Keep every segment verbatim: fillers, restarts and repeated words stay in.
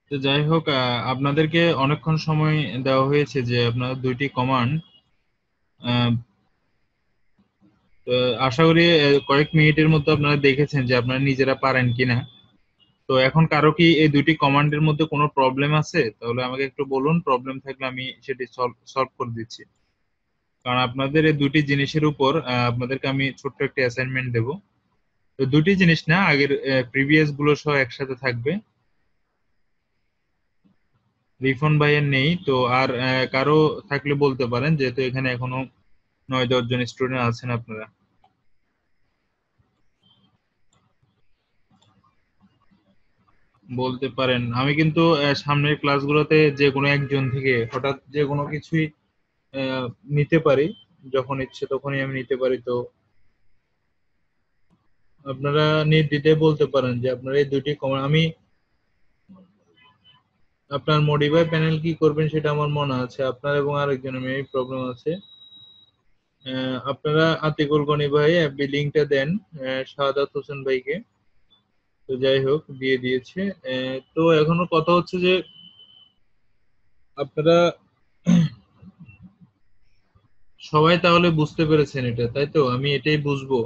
তো যাই হোক, আহ, আপনাদেরকে অনেকক্ষণ সময় দেওয়া হয়েছে যে আপনার দুইটি কমান্ড, তো আশা করি আহ, কয়েক মিনিটের মধ্যে আপনারা দেখেছেন যে আপনারা নিজেরা পারেন কিনা। তো এখন কারো কি এই দুইটি কমান্ডের মধ্যে কোনো প্রবলেম আছে? তাহলে আমাকে একটু বলুন, প্রবলেম থাকলে আমি সেটি সলভ সলভ করে দিচ্ছি। কারণ আপনাদের এই দুটি জিনিসের উপর আহ, আপনাদেরকে আমি ছোট্ট একটা অ্যাসাইনমেন্ট দেব। তো দুটি জিনিস না, আগের প্রিভিয়াস গুলো সহ একসাথে থাকবে। রিফন ভাইয়ের নেই তো, আর আহ, কারো থাকলে বলতে পারেন, যেহেতু এখানে এখনো নয় দশ জন স্টুডেন্ট আছেন আপনারা। বলতে পারেন। আমি কিন্তু আহ, সামনের ক্লাসগুলোতে যে কোনো একজন থেকে হঠাৎ যে কোনো কিছুই আহ, নিতে পারি, যখন ইচ্ছে তখনই আমি নিতে পারি। তো আপনারা নির্দ্বিধায় বলতে পারেন যে আপনারা এই দুইটি কমন। আমি আপনার মডিফাই প্যানেল কি করবেন সেটা আমার মনে আছে, আপনার এবং আরেকজনের মেবি প্রবলেম আছে। আহ, আপনারা আতিকুল গনি ভাই অ্যাপি লিঙ্কটা দেন আহ, শাহাদাত হোসেন ভাইকে। তো যাই হোক, দিয়ে দিয়েছে। আহ, তো এখনো কথা হচ্ছে যে আপনারা সবাই তাহলে বুঝতে পেরেছেন এটা, তাই তো? আমি এটাই বুঝবো।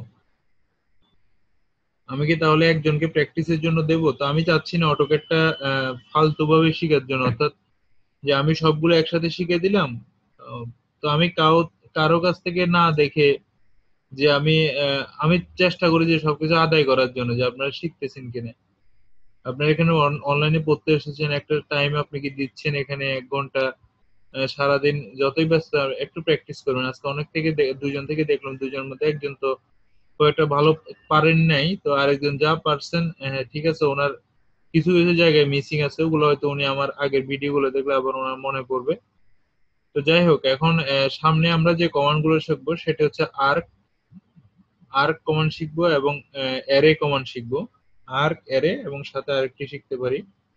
আমি কি তাহলে একজনকে প্র্যাকটিসের জন্য দেবো? তো আমি চাচ্ছি না অটোক্যাডটা ফালতু ভাবে শেখার জন্য, অর্থাৎ যে আমি সবগুলো একসাথে শিখে দিলাম। আহ, তো আমি কারো কারো কাছ থেকে না দেখে, যে আমি আহ, আমি চেষ্টা করি যে সবকিছু আদায় করার জন্য, যে আপনারা শিখতেছেন কিনা। আপনারা এখানে অনলাইনে পড়তে এসেছেন, একটা টাইম আপনি কি দিচ্ছেন এখানে এক ঘন্টা। আহ, সারাদিন যতই ব্যস্ত আর একটু প্র্যাকটিস করবেন। আজকে অনেক থেকে দে- দুইজন থেকে দেখলাম, দুইজনের মধ্যে একজন তো খুব একটা ভালো পারেন নাই, তো আরেকজন যা পারছেন হ্যাঁ ঠিক আছে, ওনার কিছু কিছু জায়গায় মিসিং আছে, ওগুলো হয়তো উনি আমার আগের ভিডিও গুলো দেখলে আবার ওনার মনে পড়বে। তো যাই হোক, এখন আহ, সামনে আমরা যে কমান্ড গুলো শিখবো সেটা হচ্ছে আর্ক আর্ক কমান্ড শিখবো এবং অ্যারে কমান্ড শিখবো। আর্ক, অ্যারে এবং সাথে আরেকটি শিখতে পারি,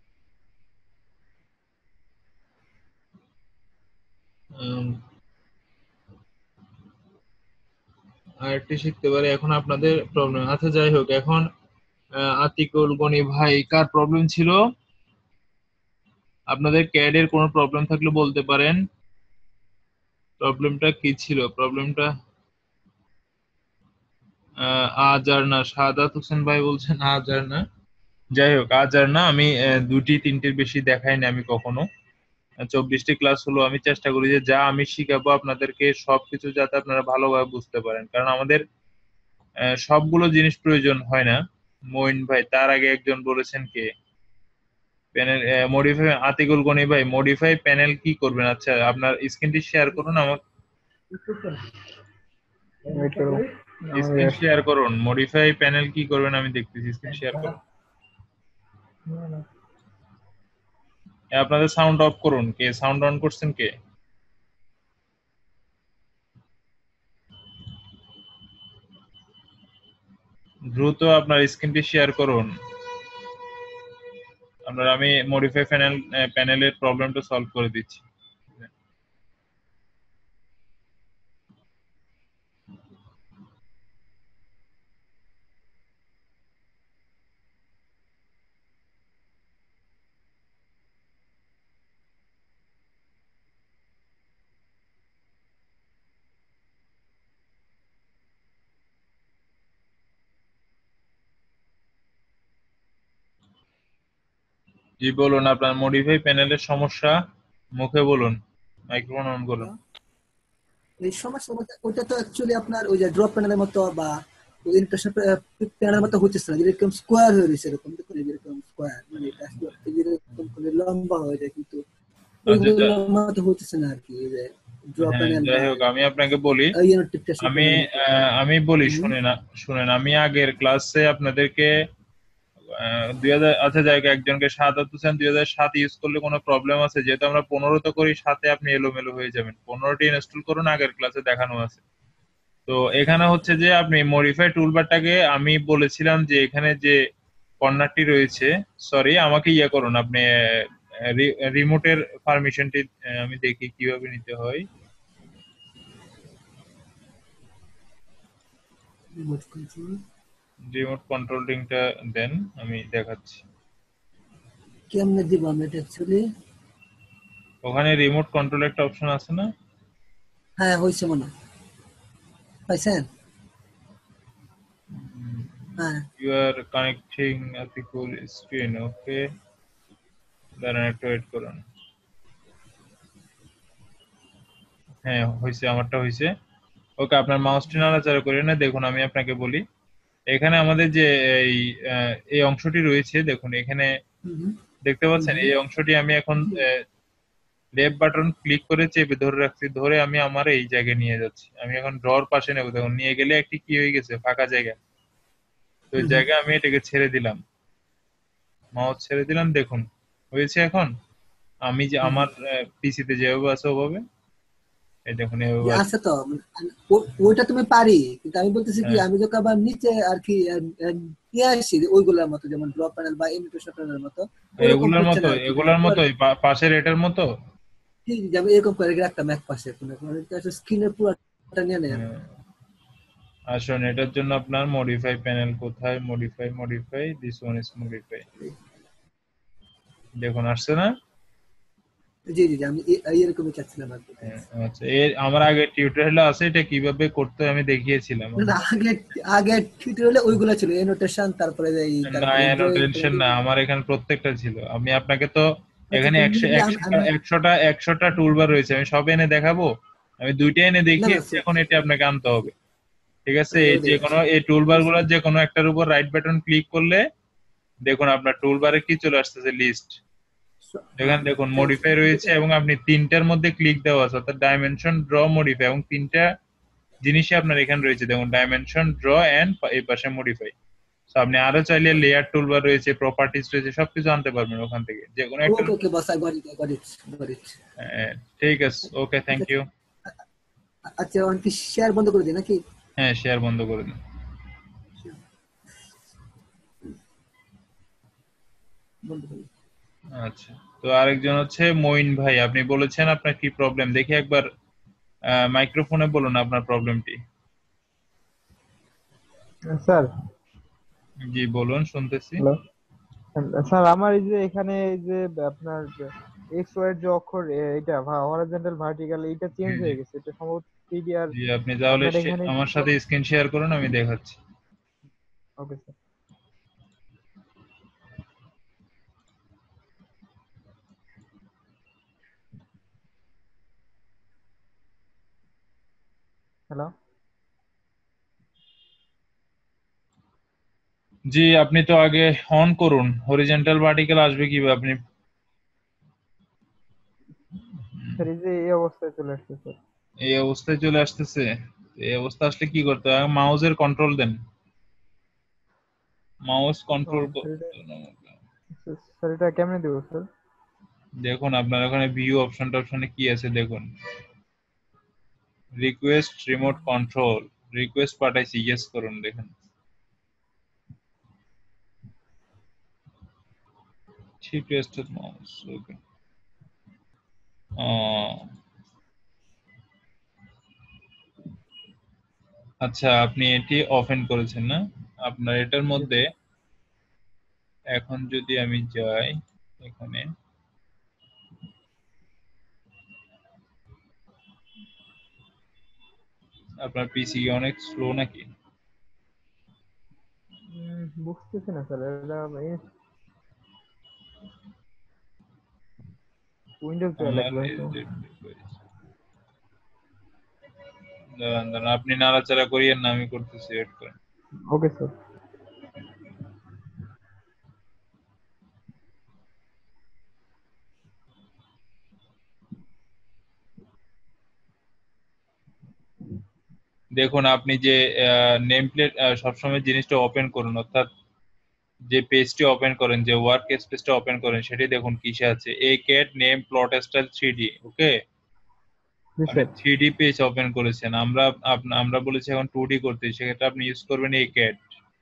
উম, আরেকটি শিখতে পারি। এখন আপনাদের প্রবলেম, আচ্ছা যাই হোক, এখন আহ, আতিকুল গনি ভাই কার প্রবলেম ছিল? আপনাদের ক্যাড এর কোনো প্রবলেম থাকলে বলতে পারেন। প্রবলেমটা কি ছিল? প্রবলেমটা আহ, আজ আর না, সাদাত হোসেন ভাই বলছেন আজ আর না। যাই হোক, আজ আর না, আমি আহ, দুটি তিনটির বেশি দেখাই না আমি কখনো। চব্বিশটি ক্লাস হলো, আমি চেষ্টা করি যে যা আমি শিখাবো আপনাদেরকে সবকিছু যাতে আপনারা ভালোভাবে বুঝতে পারেন, কারণ আমাদের আহ, সবগুলো জিনিস প্রয়োজন হয় না। মইন ভাই, তার আগে একজন বলেছেন কে? প্যানেল মডিফাই, আতিকুল গনি ভাই মডিফাই প্যানেল কি করবেন? আচ্ছা, আপনার স্ক্রিনটি শেয়ার করুন আমার। ওয়েট করো, আমাদের স্ক্রিন আসছে। শেয়ার করুন, মডিফাই প্যানেল কি করবেন আমি দেখতেছি, স্ক্রিন শেয়ার করুন। এ, আপনাদের সাউন্ড অফ করুন। কে সাউন্ড অন করছেন কে? দ্রুত আপনার স্ক্রিনটি শেয়ার করুন। আপনার আমি মডিফাই প্যানেল প্যানেলের প্রবলেমটা সলভ করে দিচ্ছি। জি বলুন, আপনার মডিফাই প্যানেলের সমস্যা মুখে বলুন, মাইক্রোফোন অন করুন। এই সমস্যা বলতে ওইটা তো অ্যাকচুয়ালি আপনার ওই যে ড্রপ প্যানেলের মতো বা ওই ইমপ্রেশন প্যানেলের মতো হচ্ছে না, যেরকম স্কোয়ার হয়ে রয়েছে, এরকম দেখুন, এই যেরকম স্কোয়ার মানে এটা আসলে এই যেরকম করে লম্বা হয়ে যায়, কিন্তু আচ্ছা ওইগুলো যা- মতো হচ্ছে না আর কি, এই যে ড্রপ হ্যাঁ, প্যানেল যাই বা হোক, আমি আপনাকে বলি। ইউনিটেশন আমি প্যানেলের মতো। আহ, আমি বলি, হুম। শুনেন আ- শুনেন, আমি আগের ক্লাসে আপনাদেরকে আহ, দুই হাজার, আচ্ছা যাই হোক, একজনকে সাত হোসেন দুই হাজার সাত ইউজ করলে কোনো প্রবলেম আছে? যেহেতু আমরা পনেরো তো করি, সাথে আপনি এলোমেলো হয়ে যাবেন। পনেরোটি ইনস্টল করুন, আগের ক্লাসে দেখানো আছে। তো এখানে হচ্ছে যে আপনি মডিফাই টুলবারটাকে, আমি বলেছিলাম যে এখানে যে কর্নারটি রয়েছে, সরি আমাকে ইয়ে করুন আপনি, রিমোটের পারমিশনটি আমি দেখি কিভাবে নিতে হয়। Remote control. রিমোট কন্ট্রোলিংটা দেন, আমি দেখাচ্ছি। কেমনে দিব আমি এটা অ্যাকচুয়ালি? ওখানে রিমোট কন্ট্রোল একটা অপশন আছে না? হ্যাঁ হয়েছে মনে হয়। পাইছেন? হ্যাঁ ইউ আর কানেক্টিং আতি ফুল স্ক্রিন, ওকে দাঁড়ান একটু ওয়েট করুন। হ্যাঁ হয়েছে, আমারটা হয়েছে। ওকে, আপনার মাউসটি নাড়াচাড়া করে না, দেখুন আমি আপনাকে বলি। এখানে আমাদের যে এই আহ, এই অংশটি রয়েছে, দেখুন এখানে হুম হুম দেখতে হুম পাচ্ছেন, হুম। এই অংশটি আমি এখন লেফট বাটন ক্লিক করে চেপে ধরে রাখছি, ধরে আমি আমার এই জায়গায় নিয়ে যাচ্ছি। আমি এখন ড্রর পাশে নেব, দেখুন নিয়ে গেলে একটি কি হয়ে গেছে, ফাঁকা জায়গা। তো এই হুম হুম। জায়গায় আমি এটাকে ছেড়ে দিলাম, মাউস ছেড়ে দিলাম, দেখুন হয়েছে। এখন আমি যে হুম হুম। আমার পিসিতে যেভাবে আছে ওভাবে, এই দেখুন যে এভাবে আছে। আছে তো মানে, ও- ওইটা তুমি পারি, কিন্তু আমি বলতেছি কি হ্যাঁ, আমি যখন আবার নিচে আর কি আহ, আহ, নিয়ে আসি ওইগুলোর মতো, যেমন ড্রপ প্যানেল বা ইমিটেশন প্যানেলের মতো, ওরকম এগুলার হচ্ছে মতো, না আর কি। যেমন এগুলার পুরো মতো পাশের এটার মতো। ঠিক যেমন এরকম করে রাখতাম এক পাশে, স্ক্রিনের পুরোটা নিয়ে নেয়। হ্যাঁ, আসুন এটার জন্য আপনার মডিফাই প্যানেল কোথায়, modify modify this one is modify, দেখুন আসছে না? জি জি জি, আমি এ- এরকমই চাচ্ছিলাম আর কি। হ্যাঁ, আচ্ছা, এর আমার আগে টিউটোরিয়াল আছে, এটা কিভাবে করতে হয় আমি দেখিয়েছিলাম। না, না, আগে আগে টিউটোরিয়ালে ওইগুলো ছিল, এনোটেশন, তারপরে এই না, তারপরে এনো ড্রয়িং। টেনশন না, আমার এখানে প্রত্যেকটা ছিল। আমি আপনাকে তো আচ্ছা এখানে তো একশো মেনলি আমি একশোটা আমি একশোটা একশোটা টুলবার রয়েছে, আমি সব এনে দেখাবো? আমি দুইটা এনে না না দেখিয়েছি, স্যার, এখন এটা আপনাকে আনতে হবে। ঠিক আছে, এই ওইটাই যে কোনো আচ্ছা। এই টুলবার গুলোর যে কোনো একটার উপর রাইট বাটন ক্লিক করলে দেখুন আপনার টুলবারে কি চলে আসতেছে, লিস্ট। হ্যাঁ এখানে দেখুন থ্যাংক মডিফাই রয়েছে, এবং আপনি তিনটার মধ্যে ক্লিক দেওয়া আছে, অর্থাৎ ডাইমেনশন, ড্র, মডিফাই, এবং তিনটা জিনিসই আপনার এখানে রয়েছে। দেখুন ডাইমেনশন, ড্র এন্ড এই পাশে মডিফাই। তো আপনি আরো চাইলে লেয়ার টুলবার রয়েছে, প্রপার্টিজ রয়েছে, সবকিছু আনতে পারবেন ওখান থেকে, যে কোনো একটা। Okay okay boss, I got it, I got it, got it. ঠিক আছে, ওকে, ঠিক থ্যাংক আছে। ইউ। আচ্ছা এখন কি শেয়ার বন্ধ করে দিই নাকি? হ্যাঁ, শেয়ার বন্ধ করে দিন। বন্ধ করে দিই। আচ্ছা, তো আরেকজন হচ্ছে মঈন ভাই, আপনি বলেছেন আপনার কি প্রবলেম, দেখি একবার মাইক্রোফোনে বলুন আপনার প্রবলেমটি। স্যার জি বলুন, শুনতেছি। হ্যালো স্যার, আমার এই যে এখানে এই যে আপনার এক্স ওয়াই এর যে অক্ষর এ- এটা হরাইজন্টাল ভার্টিক্যাল এটা জি চেঞ্জ জি হয়ে গেছে, এটা সম্ভবত থ্রি ডি। আর জি, আপনি তাহলে আপনার শে- এখানে আমার সাথে স্ক্রিন শেয়ার করুন, আমি দেখাচ্ছি। Okay sir. হ্যালো জি, আপনি তো আগে অন করুন, হরিজন্টাল ভার্টিক্যাল আসবে কিভাবে আপনি? স্যার, এই যে এই অবস্থায় চলে আসছে স্যার। এই অবস্থায় চলে আসতেছে। এই অবস্থা আসলে কি করতে হবে? মাউসের কন্ট্রোল দেন, মাউস ও কন্ট্রোল। স্যার, এটা স্যার এটা কেমনে দেবো স্যার? দেখুন আপনার ওখানে ভিউ অপশন টপশনে কি আছে দেখুন, রিকোয়েস্ট রিমোট কন্ট্রোল, রিকোয়েস্ট পাঠাইছি, ইয়েস করুন, দেখুন রিকোয়েস্টেড মাউস, ওকে। আচ্ছা, আপনি এটি ওপেন করেছেন না? আপনার এটার জি মধ্যে স্যার। এখন যদি আমি যাই এখানে, আপনার পিসি অনেক স্লো নাকি? উম, বুঝতেছি না স্যার, এটা উইন্ডোজ দেওয়া আমার লাগবে হয়তো। এডিট ডিভাইস, দাঁড়ান দাঁড়ান, আপনি নাড়াচাড়া করিয়েন না, আমি করতেছি, ওয়েট করেন। Okay sir. দেখুন আপনি যে নেম প্লেট সবসময় জিনিসটা ওপেন করুন, অর্থাৎ যে পেজটি ওপেন করেন, যে ওয়ার্ক স্পেসটা ওপেন করেন, সেটি দেখুন কিসে আছে, a cat name plot style three D, okay. জি আপনি sir. Three D page open করেছেন, আমরা আপ- আমরা বলেছি এখন টু ডি করতে, সেক্ষেত্রে আপনি ইউজ করবেন এ ক্যাট।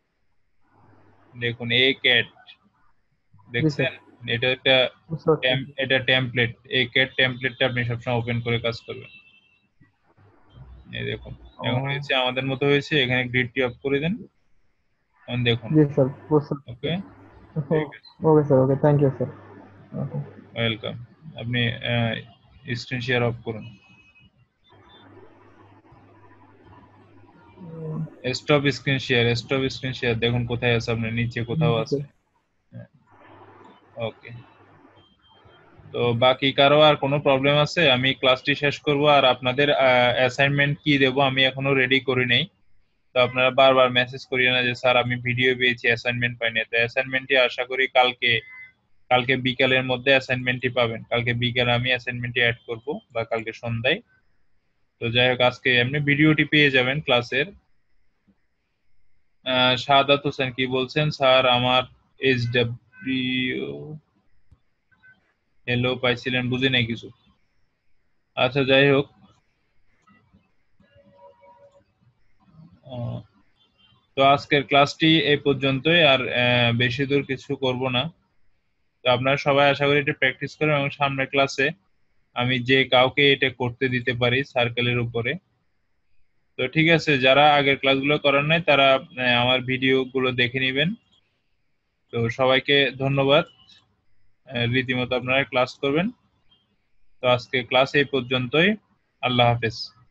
দেখুন এ ক্যাট, জি স্যার, দেখছেন? এটা একটা বুঝতে পারছি। টেম- এটা টেমপ্লেট, এই ক্যাট টেমপ্লেটটা আপনি সবসময় ওপেন করে কাজ করবেন। এই দেখুন ও এখন হয়েছে আমাদের মতো হয়েছে, এখানে গ্রিডটি অফ করে দেন, এখন দেখুন। জি স্যার, বুঝতে পারছি। ওকে, ঠিক আছে। Okay sir, okay, thank you sir. Welcome. আপনি স্ক্রিন শেয়ার অফ করুন। Stop screen share, stop screen share, দেখুন কোথায় আছে, আপনার নিচে কোথাও আছে। ওকে, তো বাকি কারো আর কোনো প্রবলেম আছে? আমি ক্লাসটি শেষ করব, আর আপনাদের অ্যাসাইনমেন্ট কি দেব আমি এখনো রেডি করি নাই। তো আপনারা বারবার মেসেজ করিয়ে না যে স্যার আমি ভিডিও পেয়েছি অ্যাসাইনমেন্ট পাইনি। তো অ্যাসাইনমেন্টটি আশা করি কালকে কালকে বিকালের মধ্যে অ্যাসাইনমেন্টটি পাবেন। কালকে বিকালে আমি অ্যাসাইনমেন্টটি অ্যাড করব, বা কালকে সন্ধ্যায়। তো যাই হোক, আজকে এমনি ভিডিওটি পেয়ে যাবেন ক্লাসের। শাহাদাত হোসেন কি বলছেন? স্যার আমার এইচ ডাব্লিউ হ্যালো পাইছিলেন, বুঝি নাই কিছু। আচ্ছা যাই হোক, তো আজকের ক্লাসটি এই পর্যন্তই, আর বেশি দূর কিছু করব না। তো আপনারা সবাই আশা করি এটা প্র্যাকটিস করেন, এবং সামনের ক্লাসে আমি যে কাউকে এটা করতে দিতে পারি সার্কেলের উপরে। তো ঠিক আছে, যারা আগের ক্লাসগুলো করার নাই তারা আমার ভিডিওগুলো দেখে নেবেন। তো সবাইকে ধন্যবাদ, রীতিমতো আপনারা ক্লাস করবেন। তো আজকে ক্লাস এই পর্যন্তই। আল্লাহ হাফেজ।